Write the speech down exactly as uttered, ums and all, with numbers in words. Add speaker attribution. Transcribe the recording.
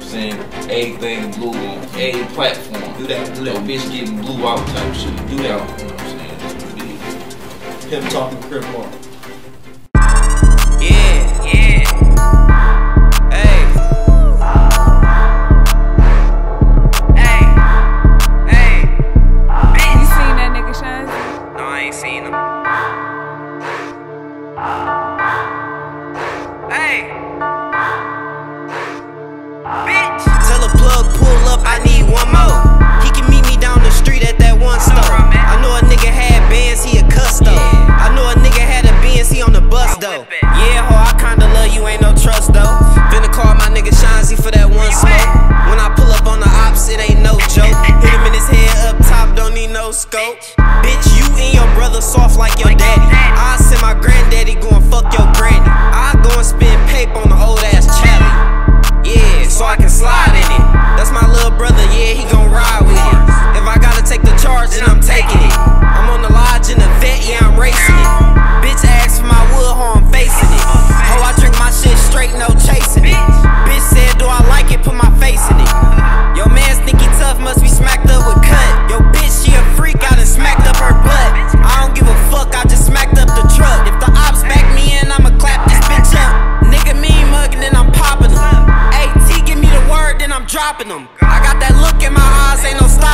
Speaker 1: saying? Everything blue on every platform.
Speaker 2: Do that, do that.
Speaker 1: Your bitch getting blew out type shit. Do that, you know what I'm saying?
Speaker 2: Him talking crib mark.
Speaker 3: Yeah, yeah. Hey. Hey. Hey.
Speaker 4: You seen that nigga Shine?
Speaker 3: No, I ain't seen him. Hey. Bitch. Tell a plug pull up, I need one more. He can meet me down the street at that one store. I know a nigga had bands, he a custo. I know a nigga had a Benz, he on the bus though. Yeah, ho, I kinda love you, ain't no trust though. Finna call my nigga Shanzy for that one smoke. When I pull up on the ops, it ain't no joke. Hit him in his head up top, don't need no scope. Bitch, you and your brother soft like your daddy. I send my granddaddy go and fuck your granny. I go and spend paper on the old ass Charlie. Yeah, so I can slide in it. That's my little brother, yeah, he gon' ride with it. If I gotta take the charge, then I'm taking it. I'm on the lodge in the vet, yeah, I'm racing it. Bitch asked for my wood, ho, I'm facing it. Ho, I drink my shit straight, no chasing it. Bitch said, do I like it, put my face in it. Yo man think he tough, must be smacked up with cut. Yo bitch, she a freak, I done smacked up her butt. I don't give a fuck, I just smacked up the truck. If the ops back me in, I'ma clap this bitch up. Nigga mean mugging, then I'm popping them. Hey, T, give me the word, then I'm dropping them. I got that look in my eyes, ain't no stop.